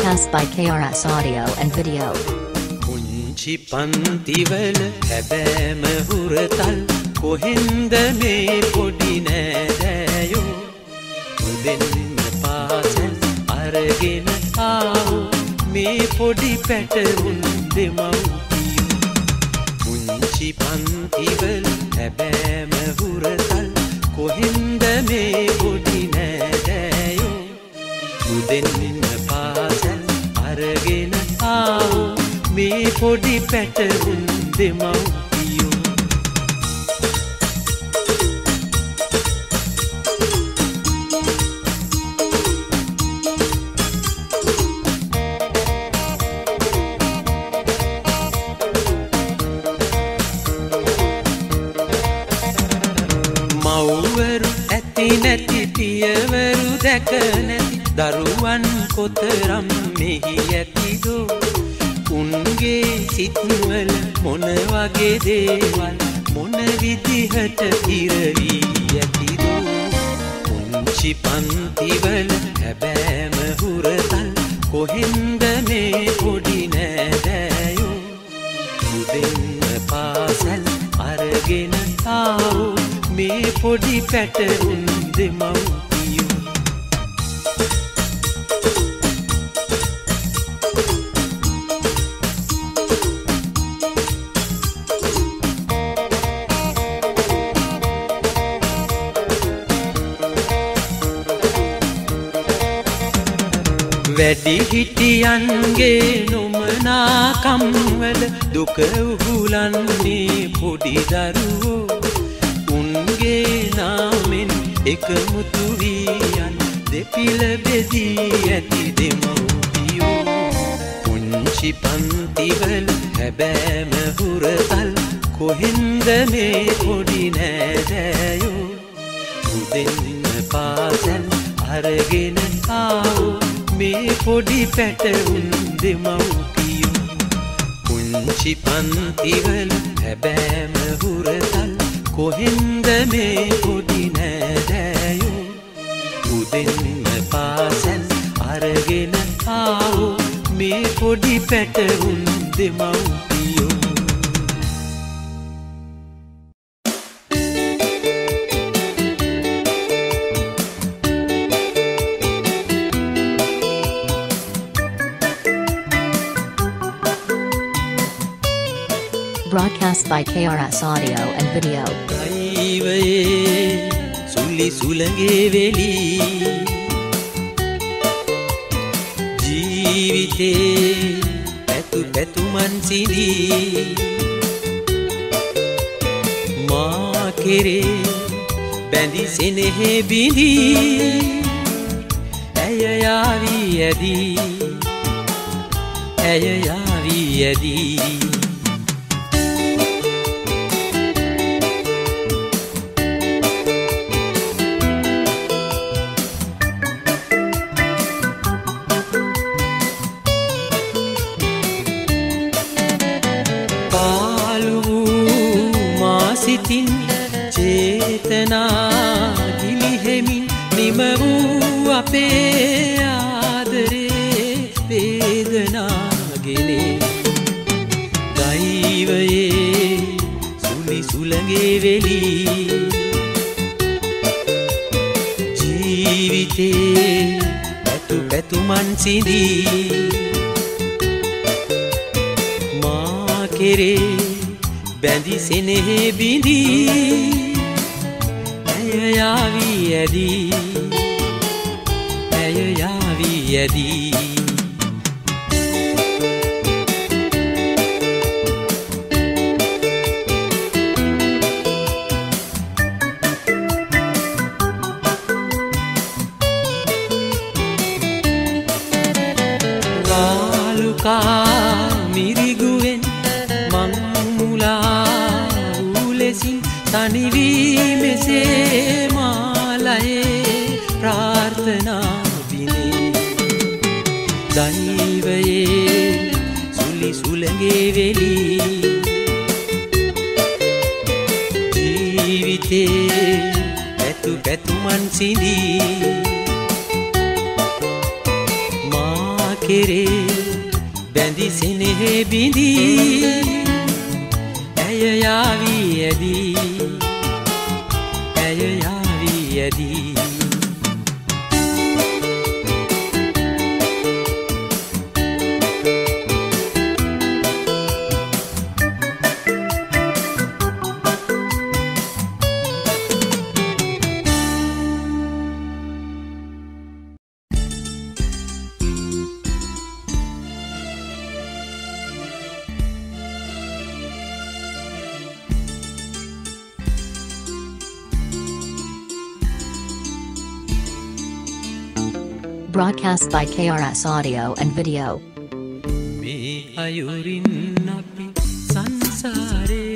Broadcast by KRS Audio and Video. පුංචි පන්තිවල හැබෑම හුරතල් කොහෙන්ද මේ පොඩි නෑදෑයෝ උදෙන්ම පාසල් අරගෙන ආවෝ මේ පොඩි පැටවුන් දෙමව්පියෝ පුංචි පන්තිවල හැබෑම හුරතල් කොහෙන්ද මේ පොඩි නෑදෑයෝ උදෙන්ම පාසල් අරගෙන ආවෝ මේ පොඩි පැටවුන් දෙමව්පියෝ මව්වරු ඇති නැති පියවරු දැක නැති දරුවන් කොතරම් මෙහි ඇතිදෝ උන්ගේ සිත්වල මොන වගේ දේවල් මොන විදිහට ඉරවී ඇතිදෝ පුංචි පන්තිවල හැබෑම හුරතල් කොහෙන්ද මේ පොඩි නෑදෑයෝ උදෙන්ම පාසල් අරගෙන ආවෝ මේ පොඩි පැටවුන් දෙමව්පියෝ වැඩිහිටියන්ගේ නොමනාකම් වල දුක උහුලන්නේ පොඩි දරුවෝ උන්ගේ නාමෙන් එකමුතු වී යන දෙපිල බෙදී ඇති දෙමව්පියෝ පුංචි පන්තිවල හැබෑම හුරතල් කොහෙන්ද මේ පොඩි නෑදෑයෝ උදෙන්ම පාසල් අරගෙන ආවෝ මේ පොඩි පැටවුන් දෙමව්පියෝ පුංචි පන්තිවල හැබෑම හුරතල් කොහෙන්ද මේ පොඩි නෑදෑයෝ උදෙන්ම පාසල් අරගෙන ආවෝ මේ පොඩි පැටවුන් දෙමව්පියෝ Broadcast by KRS Audio and Video. දෛවයේ සුලි සුලඟේ වෙලි ජීවිතේ පැතු පැතුමන් සිඳී මා කෙරේ බැඳි සෙනෙහෙ බිඳී ඇය යාවී ඇදී ඇය යාවී ඇදී සිතින් චේතනා ගිලිහෙමින් නිම වූ අපේ ආදරේ වේදනාගෙනේ දෛවයේ සුලි සුලඟේ වෙලි ජීවිතේ පැතු පැතුමන් සිඳී මා කෙරේ බැඳි සෙනෙහෙ බිඳී ඇය යාවී ඇදී ඇය යාවී ඇදී රාලුකා මිරිගුවෙන් මං තනිවී මෙසේ මාලයේ ප්‍රාර්ථනා විනේ දෛවයේ සුලි සුලඟේ වෙලි ජීවිතේ පැතු පැතුමන් සිඳී කෙරේ බැඳි සෙනෙහෙ බිඳී ඇය යාවී ඇදී ඇය යාවී ඇදී Broadcast by KRS Audio and Video. මේ අයුරින් අපි සංසාරේ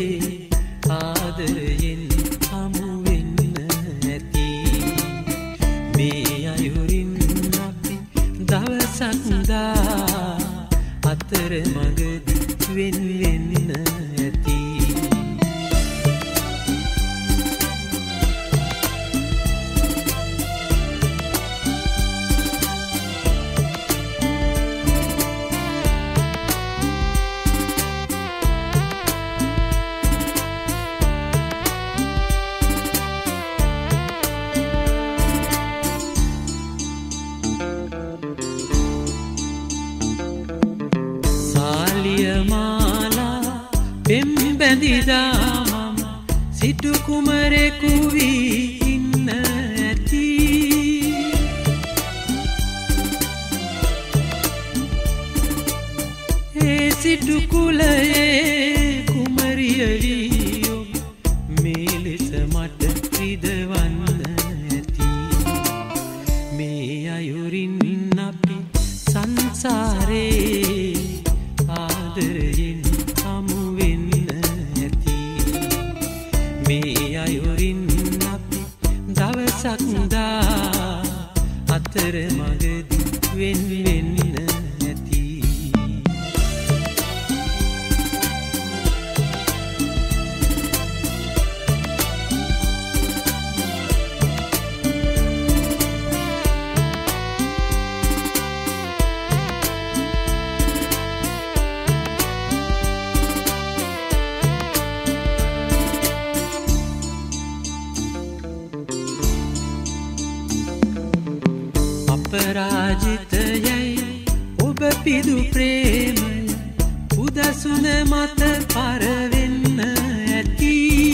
ආදරයෙන් හමු වෙන්න ඇති මේ අයුරින් අපි දවසක් දා අතර මඟදී වෙන් වෙන්න ඇති බැඳිදා මම සිටු කුමරෙකු වී ඉන්න ඇති ඒ සිටු කුලයේ කුමරිය වී ඔබ මේ ලෙස මට රිදවන්න ඇති මේ අයුරින් අපි සංසාරේ ආදරයෙන් හමු වෙන්න මේ අයුරින් අපි දවසක් දා අතර මඟදී වෙන් වෙන්න ඇති අපරාජිතයයි ඔබ පිදු ප්‍රේමය උදසුන මත පරවෙන්න ඇති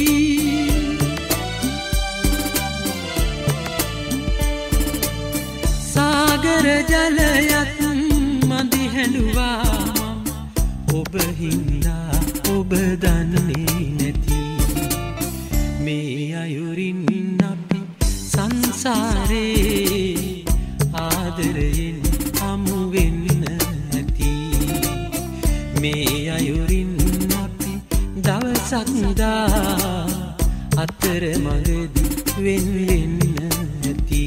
සාගර ජලයත් මදි හැඬුවා ඔබ හින්දා ඔබ දන්නේ නැති මේ අයුරින් අපි සංසාරේ ආදරයෙන් හමු වෙන්න ඇති මේ අයුරින් අපි දවසක් දා අතර මඟදී වෙන් වෙන්න ඇති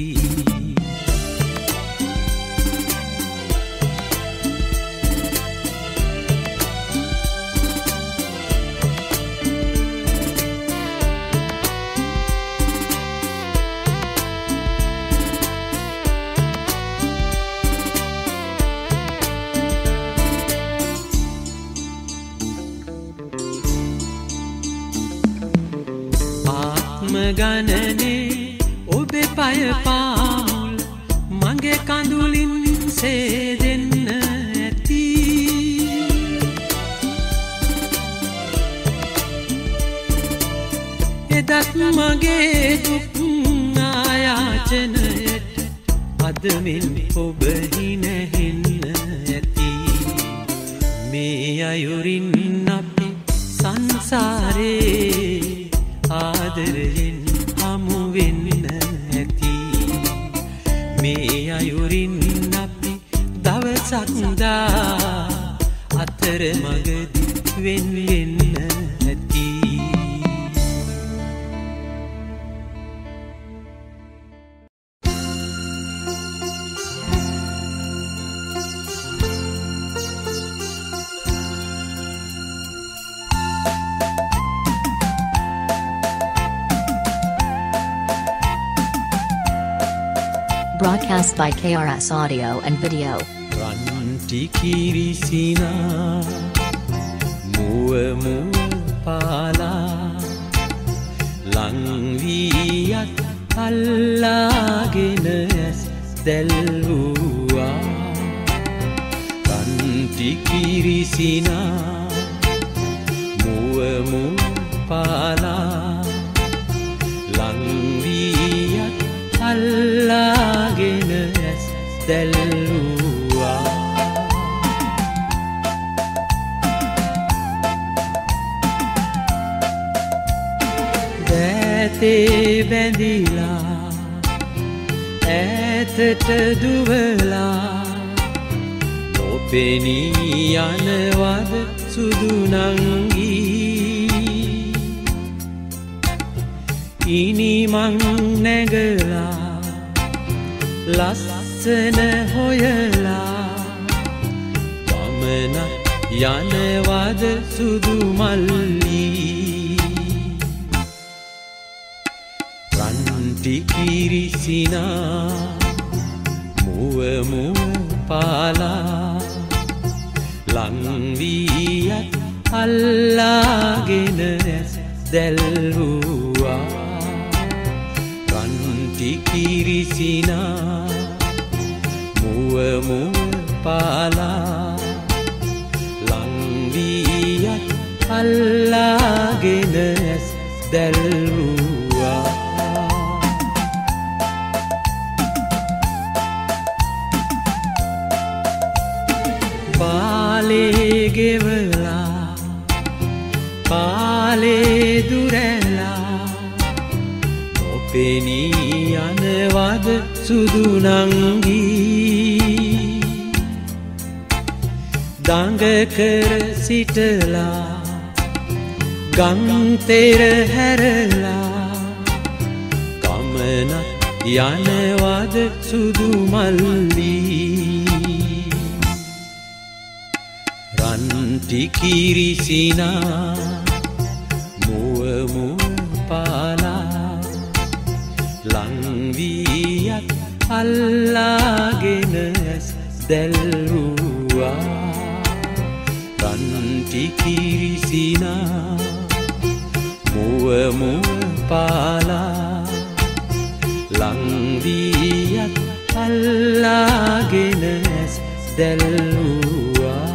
ගණනේ ඔබේ පය පාමුල මගේ කඳුලින් සේදෙන්න ඇති එදත් මගේ දුක් ආයාචනයට අද මෙන් ඔබ හිනහෙන්න ඇති මේ අයුරින් අපි සංසාරේ ආදරයෙන් හමු වෙන්න ඇති මේ අයුරින් අපි දවසක් දා අතර මඟදී වෙන් වෙන්න ඇති Broadcast by KRS Audio and Video. රන්ටි කිරිසිනා මුව මුව පාලා ලංවියත් අල්ලාගෙන ඇස් දැල්වුවා රන්ටි කිරිසිනා මුව මුව පාලා ලංවියත් අල්ලාගෙන ඇස් දැල්වුවා දෑතේ බැඳිලා ඈතට දුවලා නොපෙනී යනවද සුදු නංගී ඉනිමං නැගලා ලස්සන හොයලා ගමන යනවද සුදු මල්ලී රන්ටි කිරිසිනා මුව මුව පාලා ලංවියත් අල්ලාගෙන ඇස් දැල්වුවා රන්ටි කිරිසිනා මුව මුව පාලා ලංවියත් අල්ලාගෙන ඇස් දැල්වුවා පාලේ ගෙවලා පාලේ දුරැලා නොපෙනී යනවද සුදු නංගී දඟ කර සිටලා ගම් තෙර හැරලා ගමන යනවද සුදු මල්ලී රන්ටි කිරිසිනා මුව මුව පාලා ලංවියත් අල්ලාගෙන ඇස් දැල්වුවා රන්ටි කිරිසිනා මුව මුව පාලා ලංවියත් අල්ලාගෙන ඇස් දැල්වුවා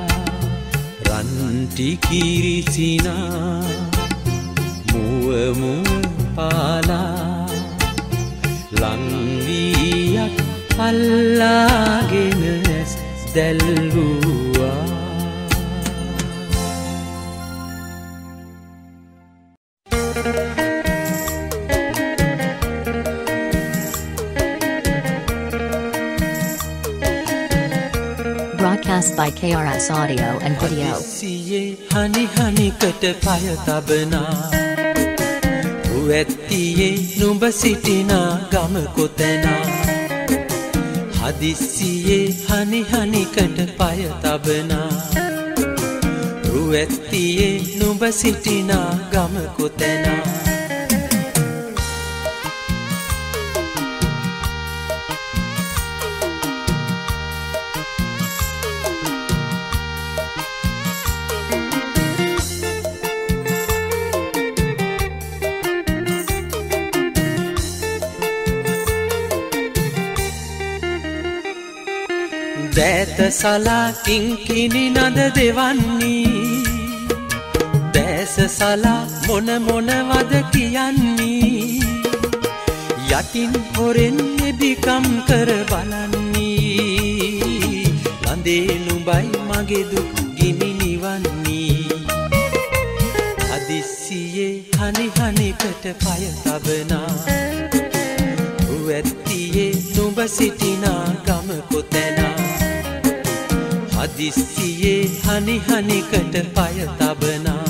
රන්ටි කිරිසිනා මුව මුව පාලා ලංවියත් අල්ලාගෙන ඇස් දැල්වුවා Broadcast by KRS Audio and Video. හදිසියේ හනි හනිකට පය තබනා රුවැත්තියේ නුඹ සිටිනා ගම කොතැනා හදිසියේ හනි හනිකට පය තබනා රුවැත්තියේ නුඹ සිටිනා ගම කොතැනා දෑත සලා කිංකිණි නද දෙවන්නේ දැස සලා මොන මොනවද කියන්නේ යටින් හොරෙන් එබිකම් කර බලන්නේ ලඳේ නුඹයි මගේ දුක් ගිනි නිවන්නේ හදිස්සියේ හනි හනිකට පය තබනා රුවැත්තියේ නුඹ සිටිනා ගම කොතැනා හදිස්සියේ හනි හනිකට පය තබනා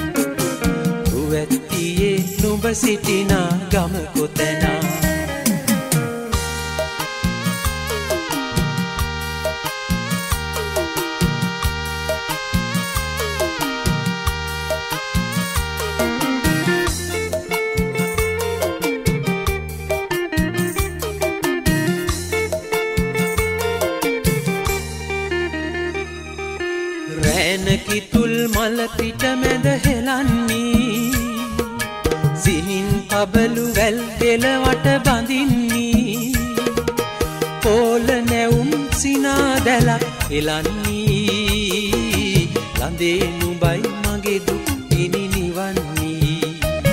රුවැත්තියේ නුඹ සිටිනා ගම කොතැනා ඇහෙන කිතුල් මල පිට මැද හෙලන්නේ සිහින් පබලු වැල් දෙලවට බඳින්නේ පෝල නැවුම් සිනා දැලක් එලන්නේ ලඳේ නුඹයි මගේ දුක් ගිනි නිවන්නේ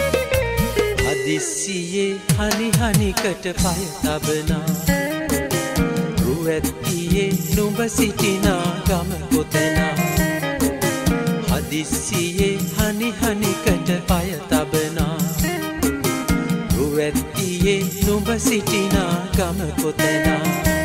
හදිස්සියේ හනි හනිකට පය තබනා රුවැත්තියේ නුඹ සිටිනා ගම කොතනා හදිස්සියේ හනි හනිකට පය තබනා රුවැත්තියේ නුඹ සිටිනා ගම කොතනා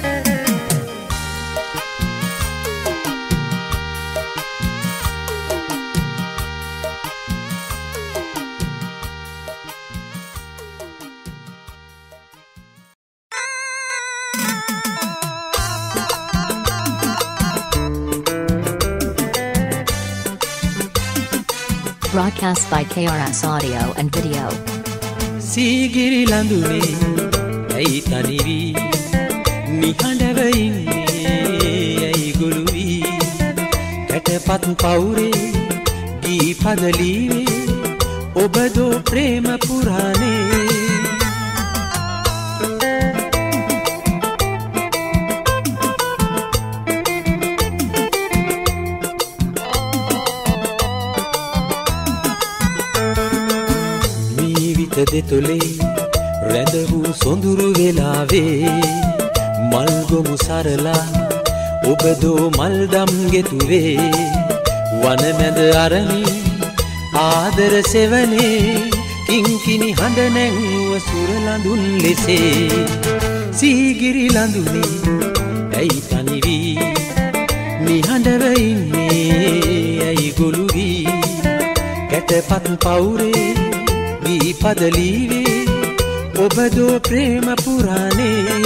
Broadcast by KRS Audio and Video. Sigiri ලඳුනේ ඇයි තනිවී නිහඬව ඉන්නේ ඇයි ගොළු වී කැටපත් පවුරේ ගී පදලීවේ ඔබ දෝ ප්‍රේම පුරාණේ දෙතුලේ රැඳ වූ සොඳුරු වෙලාවේ මල් ගොමු සරලා ඔබ දෝ මල් දම් ගෙතුවේ වන මැද අරණි ආදර සෙවනේ කිංකිණි හඬ නැංව සුර ලඳුන් ලෙසේ සීගිරි ලඳුනේ ඇයි තනි වී නිහඬව ඉන්නේ ඇයි ගොළු වී කැටපත් පවුරේ ගී පදලීවේ ඔබ දෝ ප්‍රේම පුරාණේ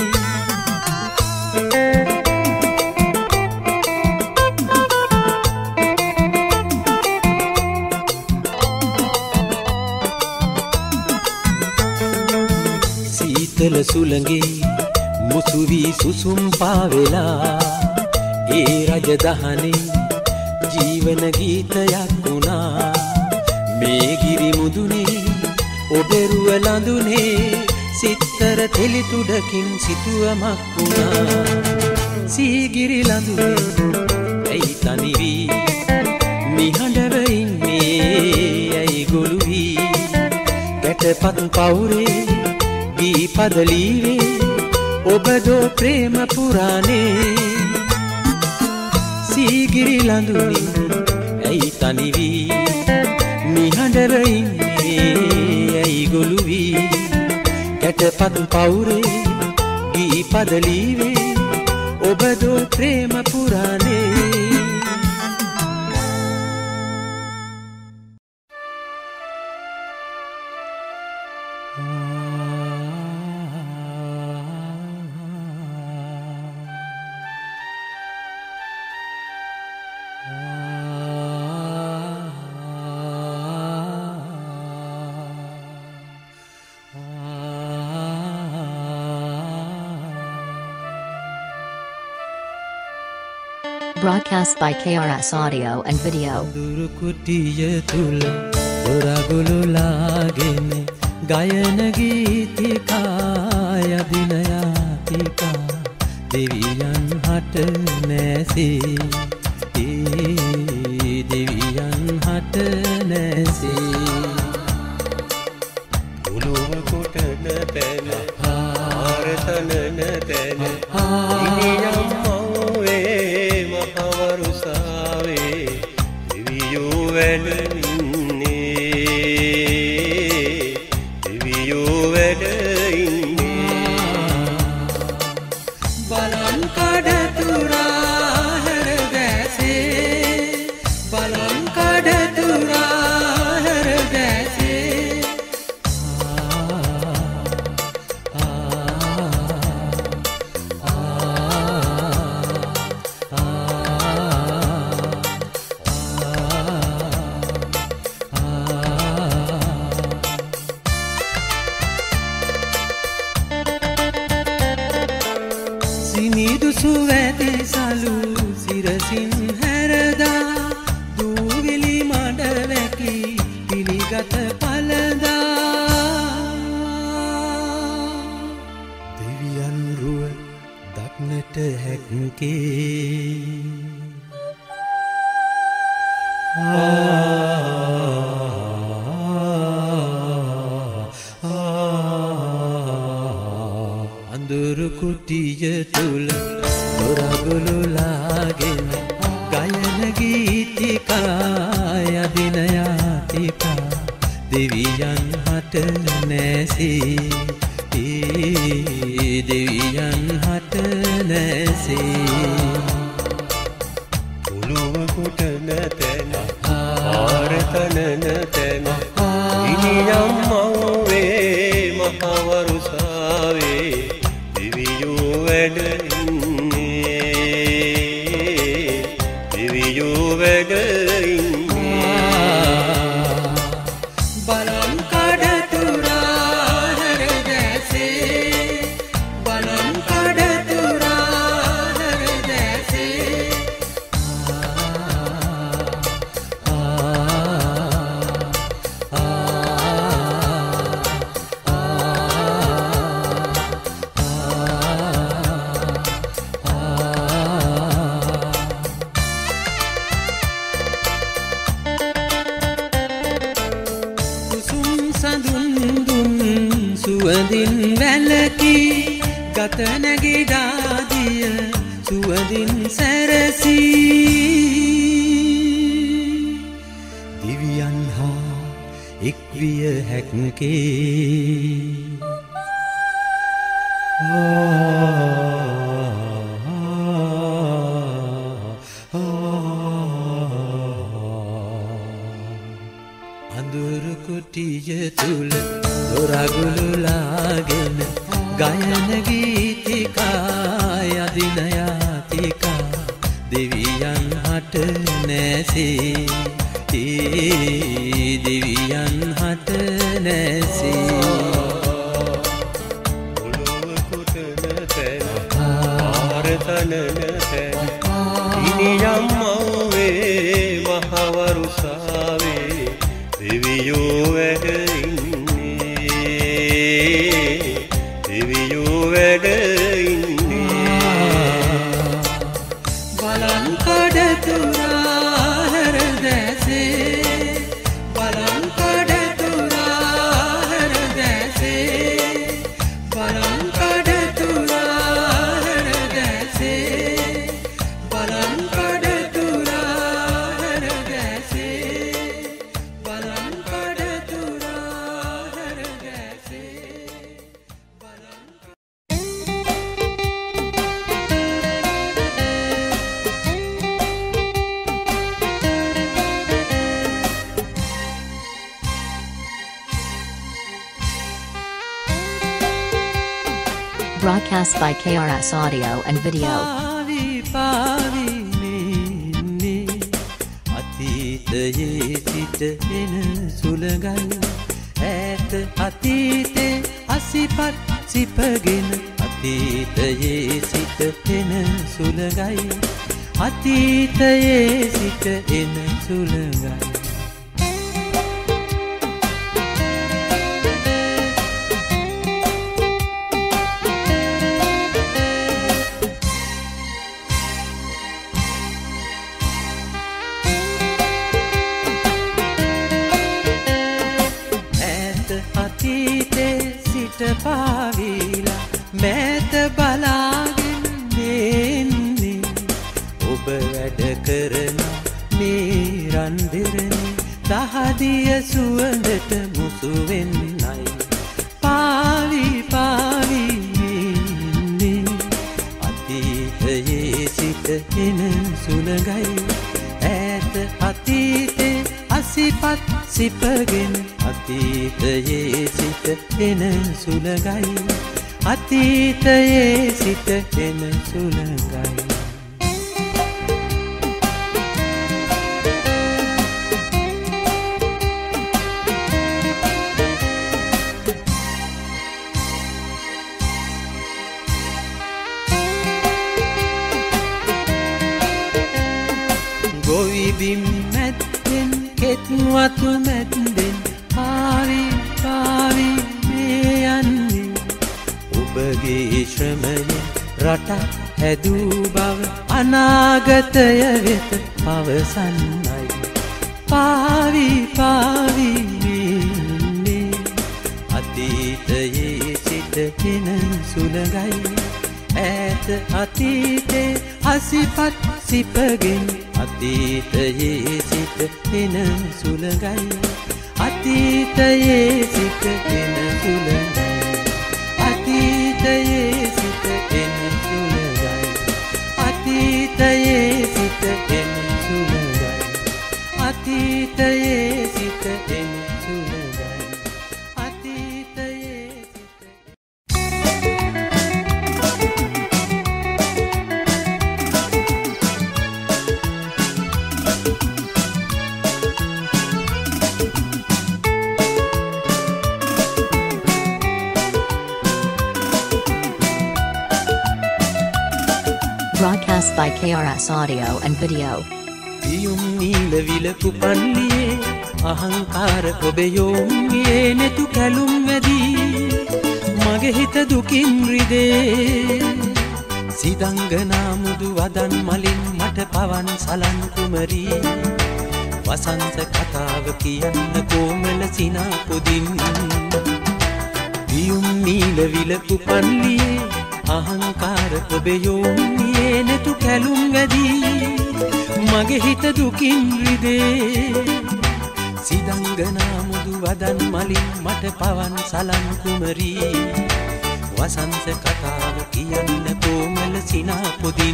සීතල සුළඟේ මුසු වී සුසුම් පාවෙලා ඒ රජදහනේ ජීවන ගීතයක් වුණා මේ ගිරි මුදුනේ ඔබෙරුව ලඳුනේ සිත්තර තෙලිතුඩකින් සිතුවමක් වුණා සීගිරි ලඳුනේ ඇයි තනි වී නිහඬව ඉන්නේ ඇයි ගොළු වී කැටපත් පවුරේ ගී පදලීවේ ඔබ දෝ ප්‍රේම පුරාණේ සීගිරි ලඳුනේ ඇයි තනි වී නිහඬව ඉන්නේ ඇයි ගොළු වී කැටපත් පවුරේ ගී පදලීවේ ඔබ දෝ ප්‍රේම පුරාණේ Broadcast by KRS Audio and Video. දුරු කුටිය තුල දොරගුළු ලාගෙන ගයන ගීතිකා යදිනයාතිකා දෙවියන් හට නැසේ දෙවියන් හට නැසේ උළුව කොටන තැන ආරතනන තැන ඉනියම් Balan kada turah අඳුරු කුටිය තුල දොරගුළු ලාගෙන ගයන ගීතිකා යදින යාතිකා දෙවියන් හට නැසී දෙවියන් හට නැසී උළුව කුටන තැන ආරතනන තැන ඉනියම් මව්වේ මහවරුසාවේ දෙවියෝ වැඩ ඉන්නේ දෙවියෝ වැඩ සුවඳින් වැලකී ගත නැගිඩාදිය සුවඳින් සැරසී දිවියන් හා එක්විය හැක්කේ අඳුරු කුටිය තුල දොරගුළු ලාගෙන ගයන ගීතිකා යදින යාතිකා දෙවියන් හට නැසී දෙවියන් හට නැසී උළුව කුටන තැන ආරතනන තැන ඉනියම් මව්වේ මහවරුසාවේ දෙවියෝ වැඩ දෙවියෝ වැඩ ඉන්නේ බලන් කඩතුරා හැර දැසේ බලන් කඩතුරා හැර දැසේ බලන් කඩතුරා හැර දැසේ බලන් කඩතුරා හැර දැසේ බලන් කඩතුරා හැර දැසේ Broadcast by KRS Audio and Video. අතීතයේ සිට එන සුළඟයි ඈත අතීතේ අසිපත් සිපගෙන අතීතයේ සිට එන සුළඟයි අතීතයේ සිට එන සුළඟයි පාවිලා මෑත බලාගෙන දෙන්නේ ඔබ වැඩ කරන මේ රන්දිරනේ දහදිය සුවඳට මුසු වෙන්නයි පාවි පාවි ඉන්නේ අතීතයේ සිට එන සුළඟයි ඈත අතීතේ අසිපත් සිපගෙන අතීතයේ සිට එන සුළඟයි අතීතයේ සිට එන සුළඟයි ගොවි බිම් මැද්දෙන් කෙත් වතු මැද්දෙන් පාවි පාවි මේ යන්නේ ඔබගේ ශ්‍රමයෙන් රට හැදූ බව අනාගතය වෙත පවසන්නයි පාවි පාවි වෙන්නේ අතීතයේ සිටගෙන සුළඟයි ඈත අතීතේ හසිපත් සිපගෙන අතීතයේ සිටගෙන සුළඟයි අතීතයේ සිටගෙන සුළඟයි අතීතයේ සිටගෙන සුළඟයි අතීතයේ සිටගෙන සුළඟයි අතීතයේ සිටගෙන සුළඟයි අතීතයේ Broadcast by KRS Audio and Video. පියුම් නීල විලපු පල්ලියේ අහංකාර ඔබ යොමුයේ නෙතු කැලුම් වැදී මගේ හිත දුකින් රිදේ සිදංගනා මුදු වදන් මලින් මට පවන් සලන් කුමරී වසන්ත කතාව කියන්න කොමල සිනා පොදින් පියුම් නීල විලපු පල්ලියේ අහංකාර ඔබ යොමුයේ නෙතු කැලුම් වැදී මගේ හිත දුකින් රිදේ සිදංගනා මුදු වදන් මලින් මට පවන් සලන් කුමරී වසන්ත කතාව කියන්න කොමල සිනා පොදින්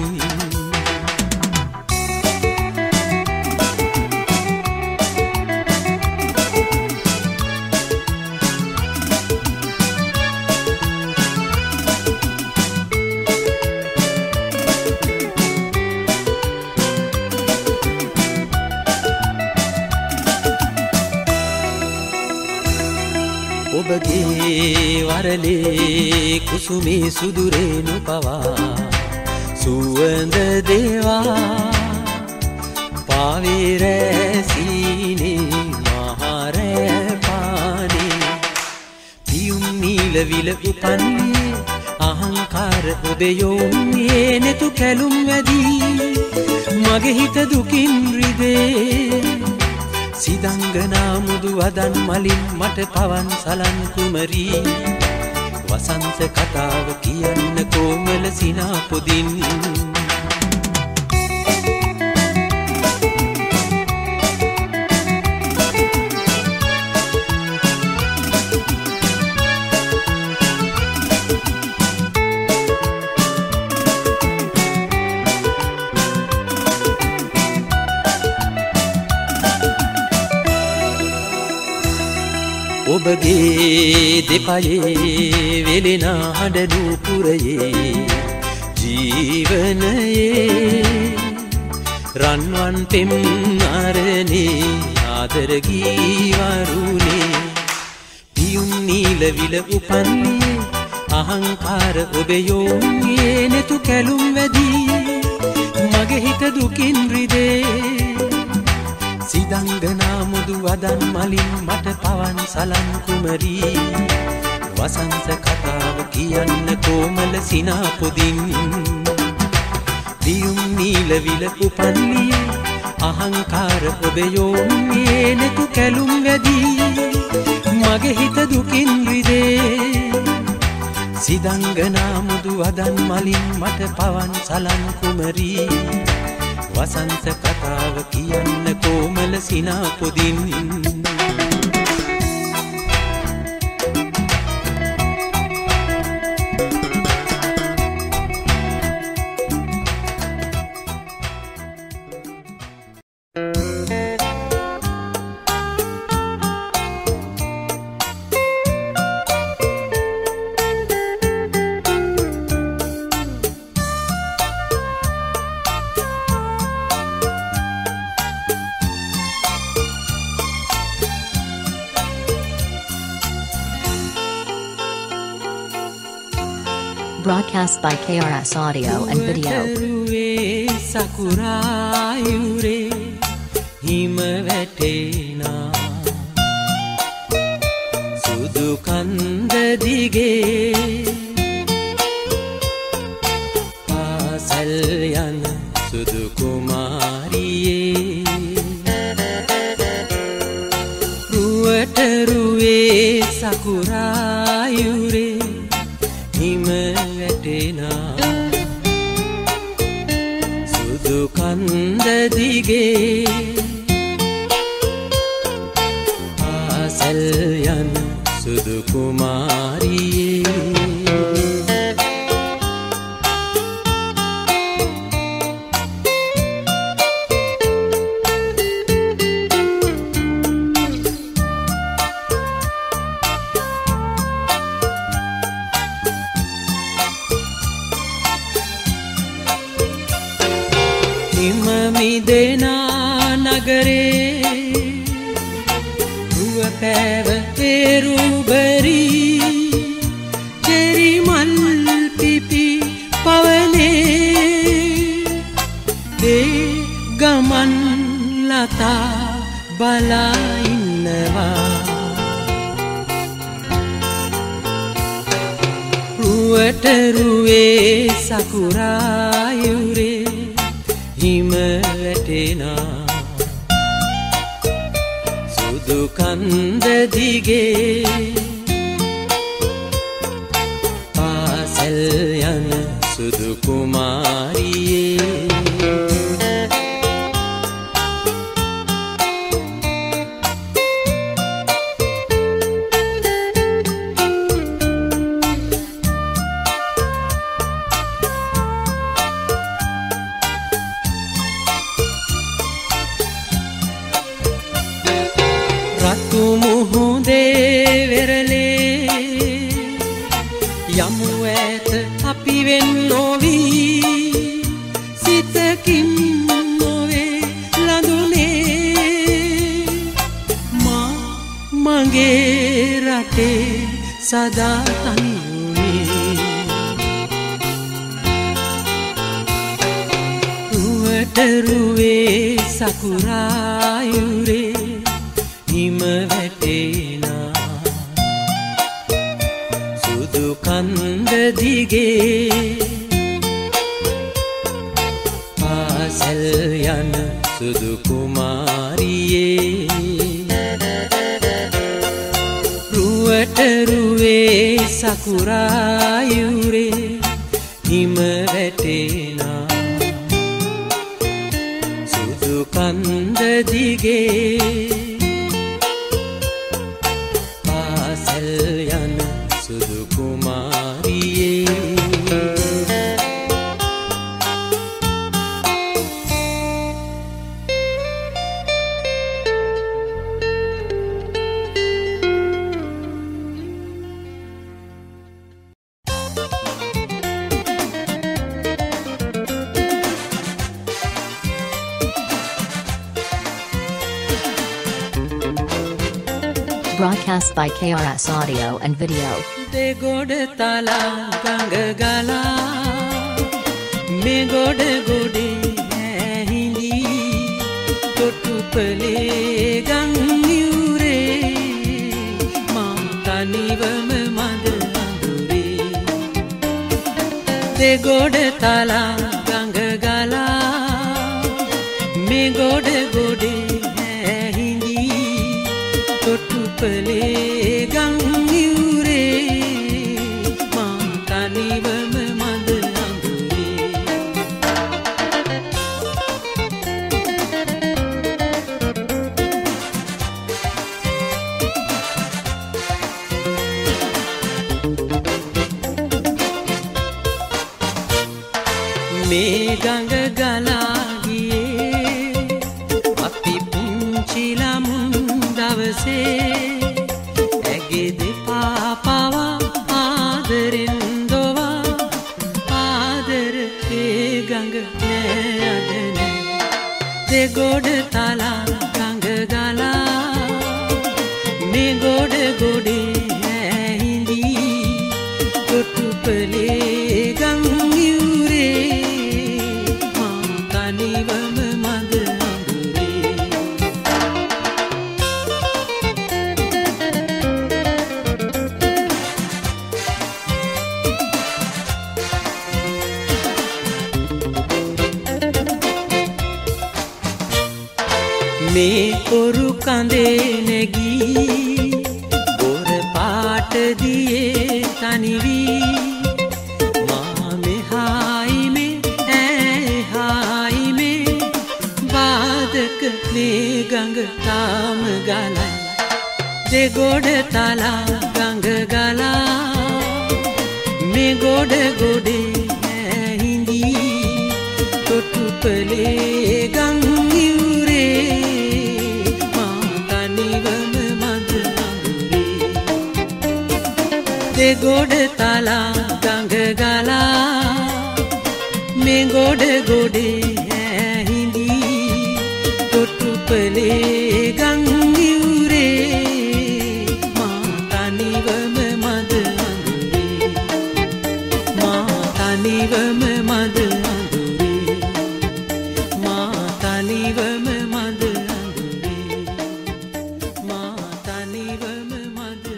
ඔබගේ වරලේ කුසුමේ සුදුරේනු පවා සුවඳ දේවා පාවේ රැසීනේ මහරෑ පානේ පියුම් නීල විල උපන්නේ අහංකාර ඔබ යොමුයේ නෙතු කැලුම් වැදී මගේ හිත දුකින් රිදේ සිදංගනා මුදු වදන් මලින් මට පවන් සලන් කුමරී වසන්ත කතාව කියන්න කොමල සිනා පොදින් ඔබගේ දෙපයේ වෙලෙන හඬ නූපුරයේ ජීවනයේ රන්වන් පෙම් අරනේ ආදර ගී වරුනේ පියුම් නීල විල උපන්නේ අහංකාර ඔබ යොමුයේ නෙතු කැලුම් වැදී මගේ හිත දුකින් රිදේ සිදංගනා මුදු වදන් මලින් මට පවන් සලන් කුමරී වසන්ත කතාව කියන්න කොමල සිනා පොදින් පියුම් නීල විල උපන්නේ අහංකාර ඔබ යොමුයේ නෙතු කැලුම් වැදී මගේ හිත දුකින් රිදේ සිදංගනා මුදු වදන් මලින් මට පවන් සලන් කුමරී වසන්ත කතාව කියන්න කොමල සිනා පොදින් Broadcast by KRS Audio and Video. සකුරායුරේ හිම වැටෙනා සුදු කන්ද දිගේ කුමාරියේ රුවට රුවේ සකුරායුරේ හිම වැටෙනා සුදු කන්ද දිගේ ආසල් යන සුදු කුමාරියේ මිදෙනා නගරේ රුව පැවතෙරුබරී චෙරි මල් පිපි පවනේ ඒ ගමන් ලතා බලා ඉන්නවා රුවට රුවේ සකුරායුරේ හිම වැටෙනා සුදු කන්ද දිගේ පාසල් යන සුදු කුමාරියේ රතු මුහුදේ වෙරළේ යමු ඇත අපි වෙන් නොවී සිතකින් නොවේ ළඳුනේ මා මගේ රටේ සදා තනිවුනේ රුවට රුවේ සකුරායුරේ හිම වැටෙනා සුදු කන්ද දිගේ පාසල් යන සුදු කුමාරියේ රුවට රුවේ සකුරායුරේ හිම වැටෙනා සුදු කන්ද දිගේ යන සුදු කුමාරියේ Broadcast by KRS Audio and Video. දෙගොඩ තලා ගඟ ගලා මේ ගොඩ ගොඩේ ඇහිඳී තොටුපලේ ගම් යුරේ මා තනිවම මද අඳුරේ දෙගොඩ තලා ගඟ ගලා මේ ගොඩ ගොඩේ තොටුපලේ ගම් යුරේ මා තනිවම මද අඳුරේ මේ ගඟ ගලා ගියේ අපි පුංචි ළමුන් දවසේ ඇගේ දෙපා පවා ආදරෙන් දොවා ආදරේ ගඟ නෑ අද නෑ දෙගොඩ තලා ගඟ ගලා මේ ගොඩ ගොඩේ ඇහිඳී තොටුපලේ ගම් යුරේ මා තනිවම මද මේ කොරු කඳේ නැගී බොර පාට දියේ තනිවී මා මෙහායි මේ ඇහායි මේ වාදක මේ ගඟ තාම ගලයි දෙගොඩ තලා ගඟ ගලා මේ ගොඩ ගොඩේ ඇහිඳී තොටුපලේ ගං ගොඩ තලා ගඟ ගලා මේ ගොඩ ගොඩේ ඇහිඳී තොටුපලේ ගං යුරේ මා තනිවම මද අඳුරේ මා තනිවම මද අඳුරේ මා තනිවම මද අඳුරේ මා තනිවම මද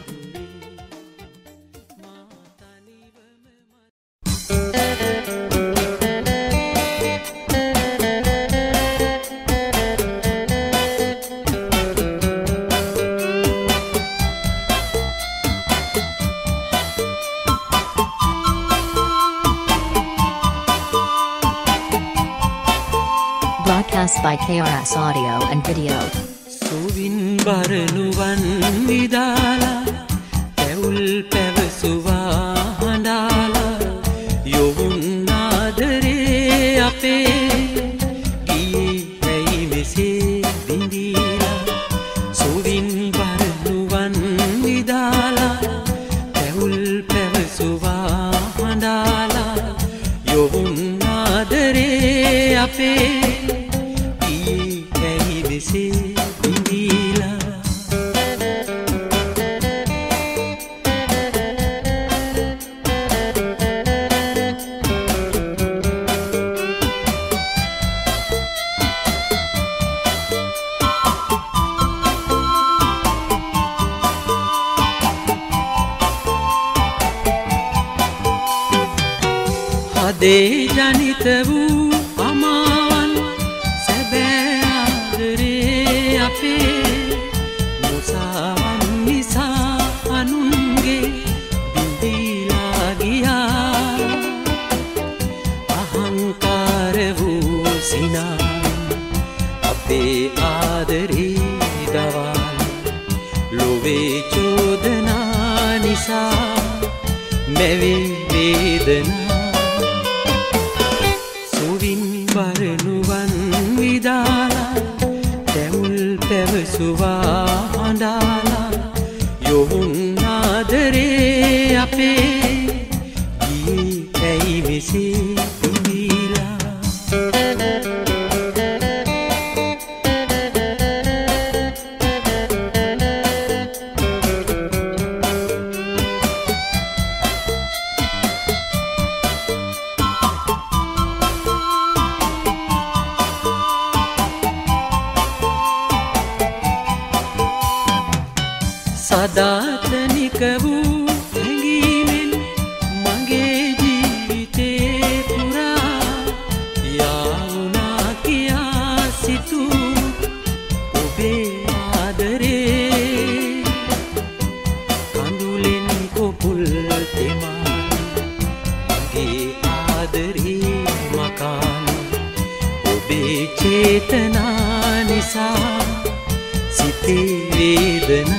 Broadcast by KRS Audio and Video. සුවින් බරනුවන් විදාලා පැවුල් පැවසුවා හඬාලා යොවුන් ආදරේ අපේ ගියේ ඇයි මෙසේ බිඳීලා සුවින් බරනුවන් විදාලා පැවුල් පැවසුවා හඬාලා යොවුන් ආදරේ අපේ හදේ ජනිත වූ අමාවන් සැබෑ ආදරේ අපේ මුසාවන් නිසා අනුන්ගේ බිඳීලා ගියා අහංකාර වූ සිනා අපේ ආදරේ දවල් ලොවේ චෝදනා නිසා මැවේ වේදනා බරනුවන් විදාලා පැවුල් පැවසුවා හඬාලා යොවුන් ආදරේ අපේ ගියේ ඇයි මෙසේ බිඳීලා සදාතනික වූ හැඟීමෙන් මගේ ජීවිතේ පුරා යාවුනා කියා සිතූ ඔබේ ආදරේ කඳුලෙන් කොපුල් තෙමා මගේ ආදරේ මකාන ඔබේ චේතනා නිසා සිතේ වේදනා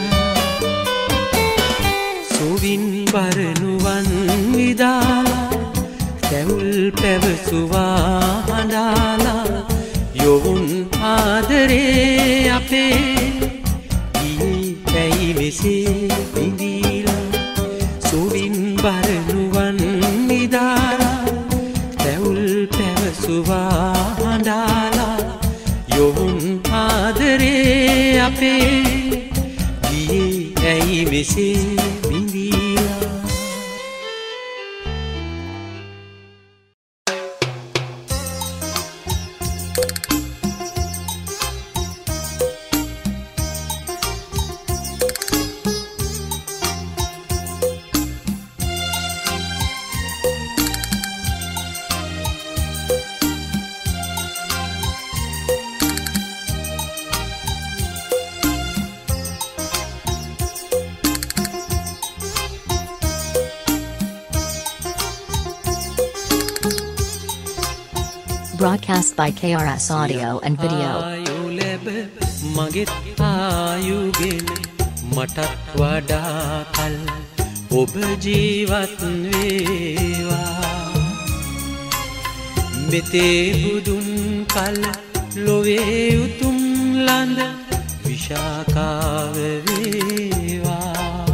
සුවින් බරනුවන් විදාලා පැවුල් පැවසුවා හඬාලා යොවුන් ආදරේ අපේ ගියේ ඇයි මෙසේ බිඳීලා සුවින් බරනුවන් විදාලා පැවුල් පැවසුවා හඬාලා යොවුන් ආදරේ අපේ ගියේ ඇයි මෙසේ Broadcast by KRS Audio and Video. මගෙත් ආයුගෙන මටත් වඩා කල් ඔබ ජීවත් වේවා මෙතේ බුදුන් කල ලොවේ උතුම් ලඳ විශාකාව වේවා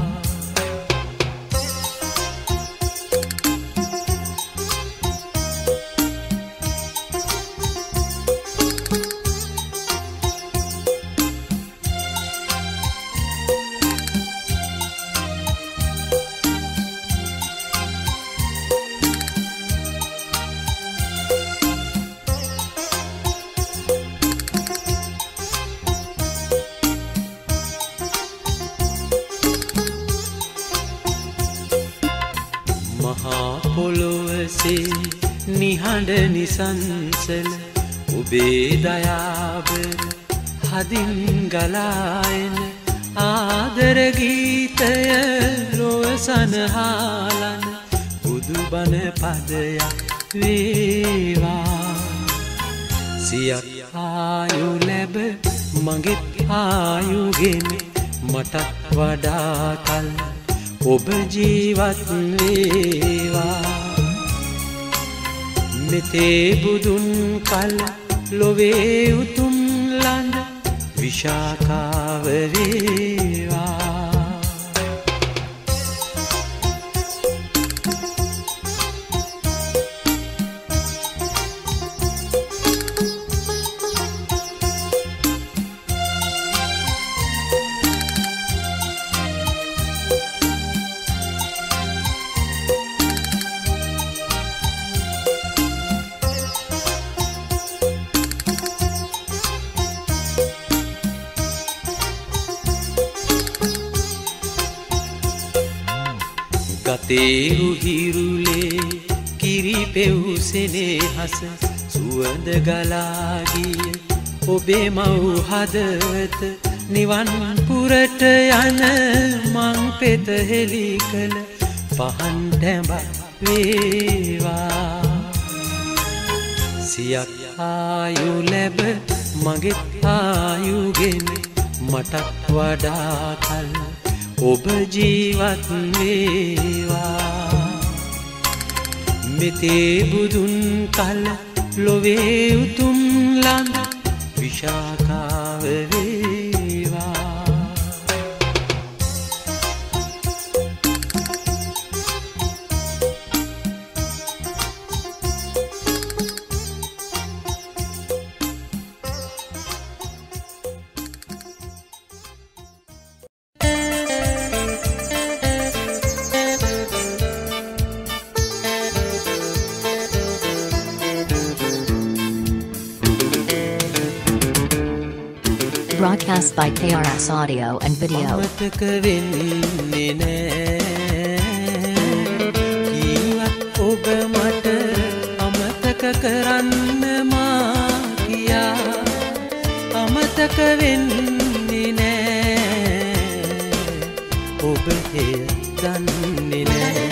නිහඬ නිසංසල ඔබේ දයාබර හදින් ගලායන ආදර ගීතය ලොව සනහාලන බුදුබණ පදයක් වේවා සියක් ආයු ලැබ මගෙත් ආයුගෙන මටත් වඩා කල් ඔබ ජීවත් වේවා මෙතේ බුදුන් කල ලොවේ උතුම් ලඳ විශාකාව වේවා ගතේ හිරුලේ කිරි පෙවුසෙනේ හස සුවඳ ගලා ගිය ඔබේ මව් හදවත නිවන් පුරට යන මං පෙත හෙලි කළ පහන් ටැඹක් වේවා සියක් ආයු ලැබ මගෙත් ආයුගෙන මටත් වඩා කල් ඔබ ජීවත් වේවා මෙතේ බුදුන් කල ලොවේ උතුම් ලඳ විශාකාව වේවා Broadcast by KRS Audio and Video. අමතක වෙන්නේ නෑ කීවත් ඔබ මට අමතක කරන්න මා කියා අමතක වෙන්නේ නෑ ඔබ එය දන්නේ නෑ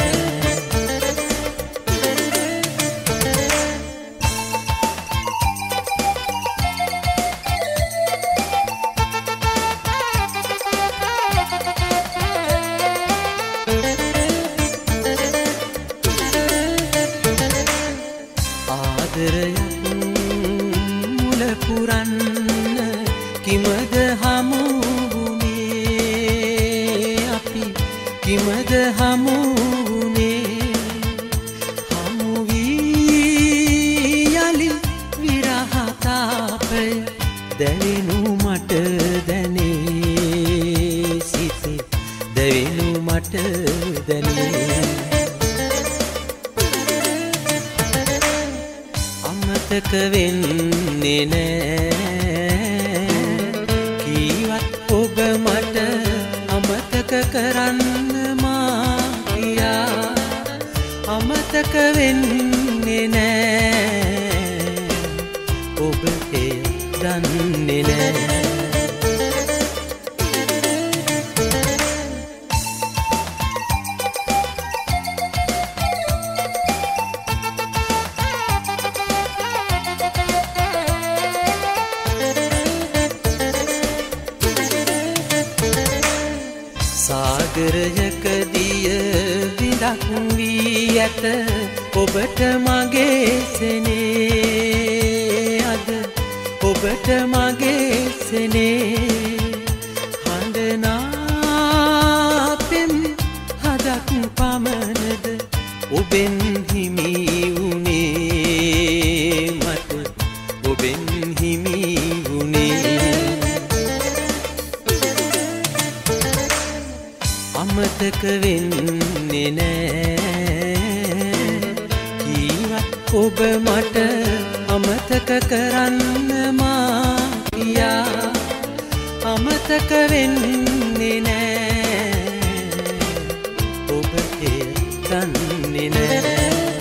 මුල පුරන්න කිමද හමු වුණේ අපි කිමද හමු වුණේ හමු වී යලි විරහතාපය දැවෙනු මට දැනේ සිතේ දැවෙනු මට දැනේ අමතක වෙන්නේ නෑ කීවත් ඔබ මට අමතක කරන්න මා කියා අමතක වෙන්නේ නෑ ඔබ එය දන්නේ නෑ සාගරයක දිය විඳක් වී ඇත ඔබට මගේ සෙනේ අද ඔබට මගේ සෙනේ හඬනා පෙම් හදක් පමණද ඔබෙන් හිමි වුණේ මට ඔබෙන් හිමි වුණේ අමතක වෙන්නේ නෑ කීවත් ඔබ මට අමතක කරන්න මා කියා අමතක වෙන්නේ නෑ ඔබ ඒ දන්නේ නෑ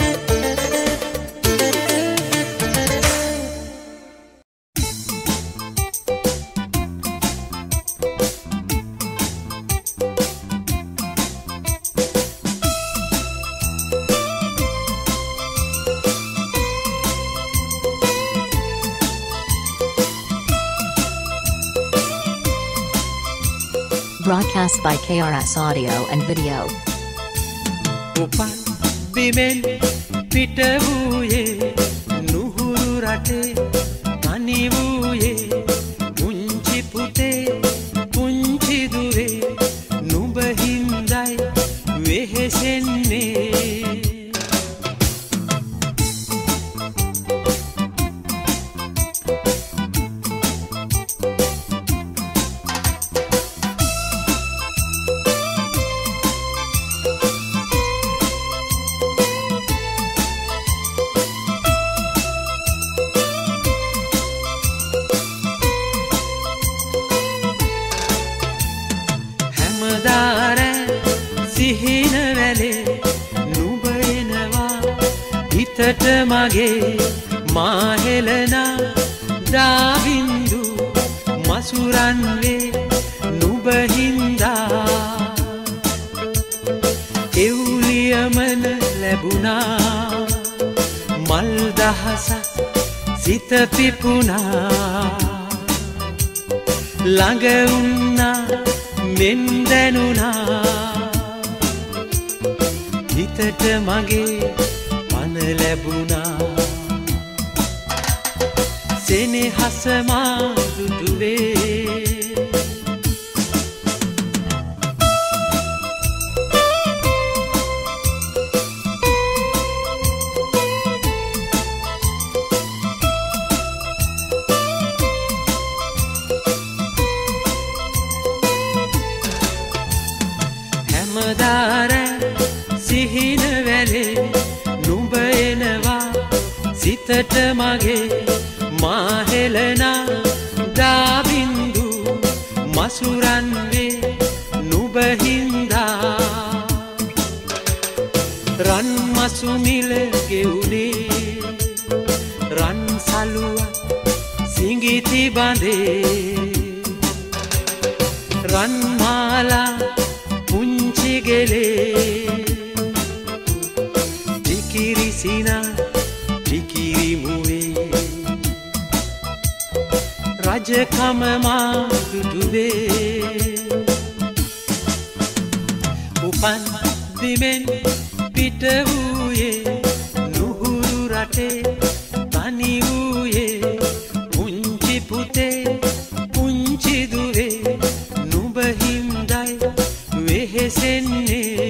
Broadcast by KRS Audio and Video. උපන් බිමෙන් පිට වූයේ නුහුරු රටේ තනි වූයේ පුංචි පුතේ පුංචි දුවේ නුඹ හින්දයි වෙහෙසෙන්නේ මගේ මාහෙලනා දාවින්දු මසුරන් වේ නුඹ හින්දා එව්ලියමන ලැබුණා මල් දහසක් සිත පිපුණා ළඟ වුණා මෙන් දැනුණා හිතට මගේ ලැබුණා සෙනෙහස මා දුටුවේ හැමදාර සිහින වැලේ සිතට මගේ මාහෙලනා දාබින්දු මසුරන් වේ නුඹ හින්දා රන් මසුමිල ගෙවුනේ රන් සලුවක් සිඟිති බඳේ රන් මාලා පුංචි ගෙලේ තිකිරිසිනා රජකම මා දුටුවේ උපන් බිමෙන් පිට වූයේ නුහුරු රටේ තනි වූයේ පුංචි පුතේ පුංචි දුවේ නුඹ හින්දයි වෙහෙසෙන්නේ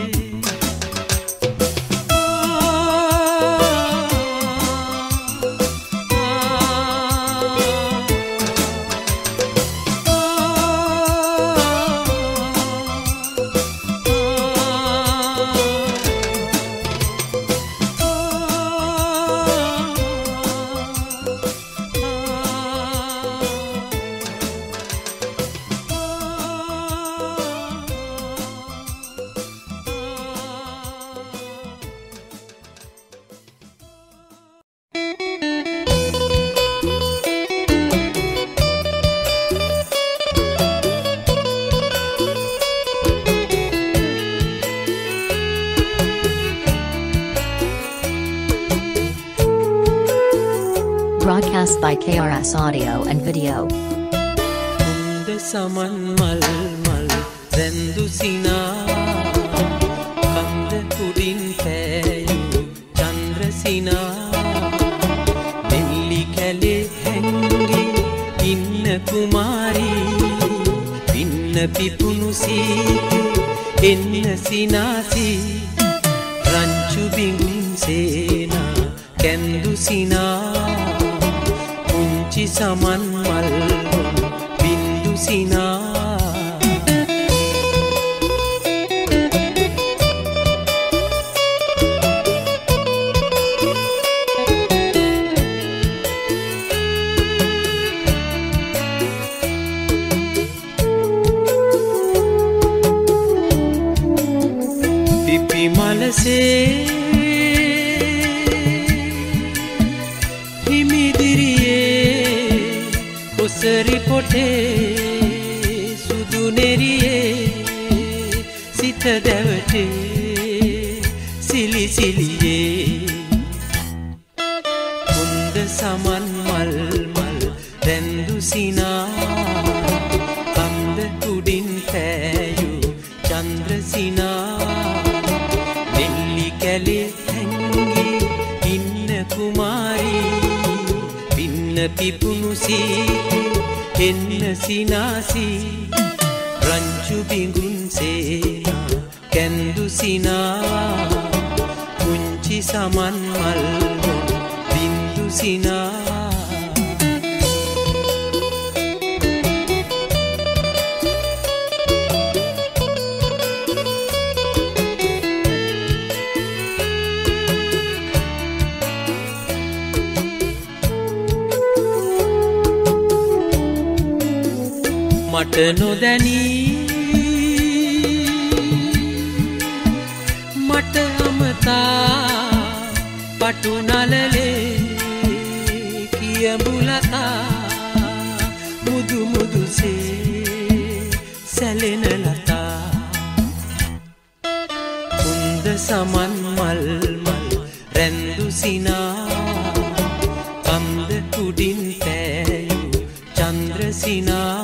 Broadcast by KRS Audio and Video. Saman mal mal රැඳු සිනා කන්ද කුඩින් පෑයූ චන්ද්‍රසිනා දෙල්ලි කැලේ හැංගි ඉන්න කුමාරී පින්න පිපුණු සීතු එන්න සිනාසී රංචු බිඟුන් සේනා කැන්දු සිනා පුංචි සමන් මල් බින්දු සිනා මලසේ හිමිදිරියේ ඔසරි පොටේ සුදු නෙරියේ සිත දැවටේ සිලි සිලියේ හොඳ සමන් මල් මල් රැඳු සිනා කන්ද කුඩින් පෑයූ චන්ද්‍රසිනා කැලේ හැංගි ඉන්න කුමාරී පින්න පිපුණු සීතු එන්න සිනාසී රංචු බිඟුන් සේනා කැන්දු සිනා පුංචි සමන් මල් බින්දු සිනා මට නොදැනී මට අමතා පටු නලලේ කියඹුලතා මුදු මුදුසේ සැලෙන ලතා හොඳ සමන් මල් මල් රැඳු සිනා කන්ද කුඩින් පෑයූ චන්ද්‍රසිනා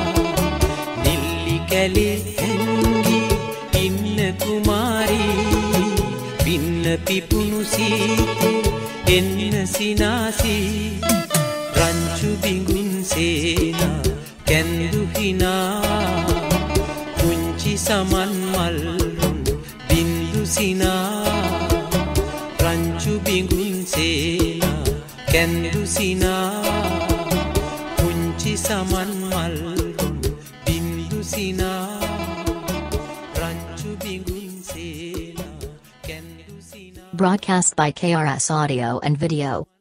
කැලේ හැංගි ඉන්න කුමාරී පින්න පිපුණු සීතු එන්න සිනාසී රංචු බිඟුන් සේනා කැන්දු හිනා පුංචි සමන් මල් බින්දු සිනා රංචු බිඟුන් සේනා කැන්දු සිනා පුංචි සමන් මල් සිනා රංචු බිඟුන් සේනා කැන්දු සිනා Broadcast by KRS Audio and Video.